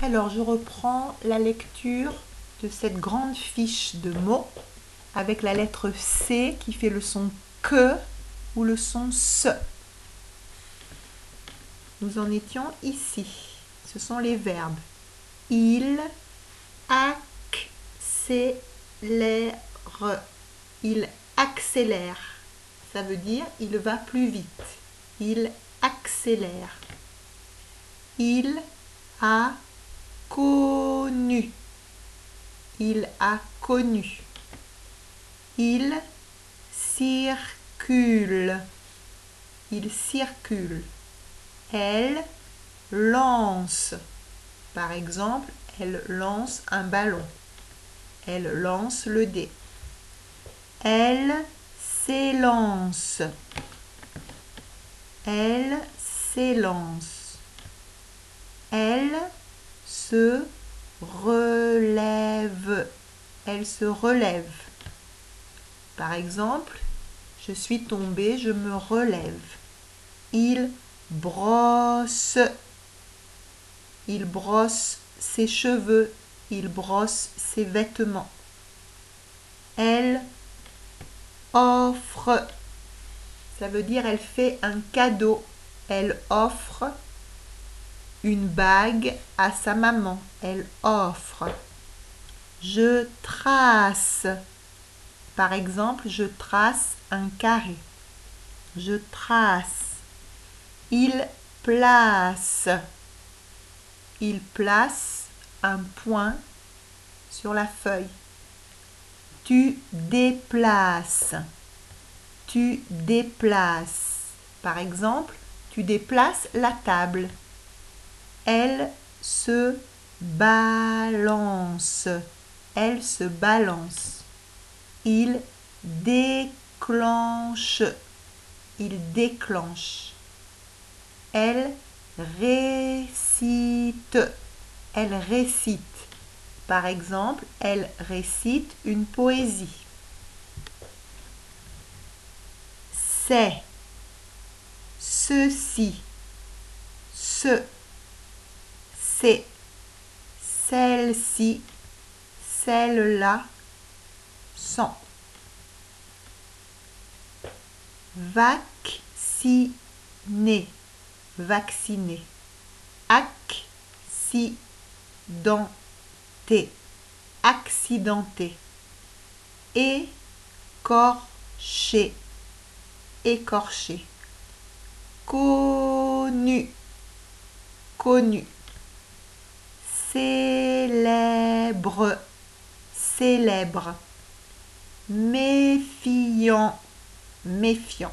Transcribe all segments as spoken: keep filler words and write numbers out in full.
Alors, je reprends la lecture de cette grande fiche de mots avec la lettre C qui fait le son que ou le son se. Nous en étions ici. Ce sont les verbes. Il accélère. Il accélère. Ça veut dire il va plus vite. Il accélère. Il a connu. Il a connu. Il circule. Il circule. Elle lance. Par exemple, elle lance un ballon. Elle lance le dé. Elle s'élance. Elle s'élance. Elle se relève. Elle se relève. Par exemple, je suis tombée, je me relève. Il brosse. Il brosse ses cheveux. Il brosse ses vêtements. Elle offre. Ça veut dire elle fait un cadeau. Elle offre une bague à sa maman. Elle offre. Je trace. Par exemple, je trace un carré. Je trace. Il place. Il place un point sur la feuille. Tu déplaces. Tu déplaces. Par exemple, tu déplaces la table. Elle se balance. Elle se balance. Il déclenche. Il déclenche. Elle récite. Elle récite. Par exemple, elle récite une poésie. C'est, ceci, ce, c'est, celle-ci, celle-là, sont. Vacciner, vacciner. Accidenté, accidenté. Écorché, écorché. Connu, connu. Célèbre, célèbre. Méfiant, méfiant.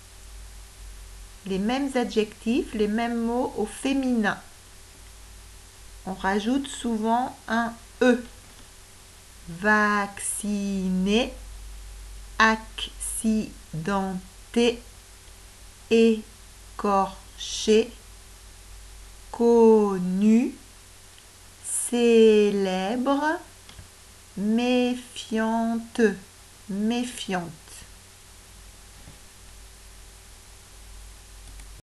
Les mêmes adjectifs, les mêmes mots au féminin. On rajoute souvent un E. Vacciné, accidenté, écorché, connu, célèbre, méfiante, méfiant.